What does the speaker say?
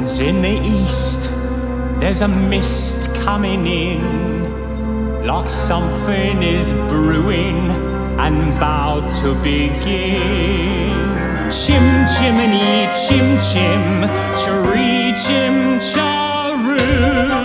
'Cause in the east there's a mist coming in, like something is brewing and about to begin. Chim chimney, chim chim, chiree chim charoo.